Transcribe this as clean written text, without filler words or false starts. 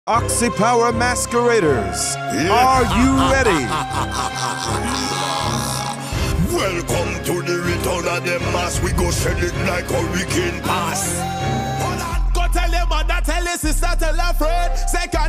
Oxy Power Masqueraders, are you ready? Welcome to the return of the mass. We go send it like hurricane pass. Hold on, go tell your mother, tell your sister, tell her friend. Say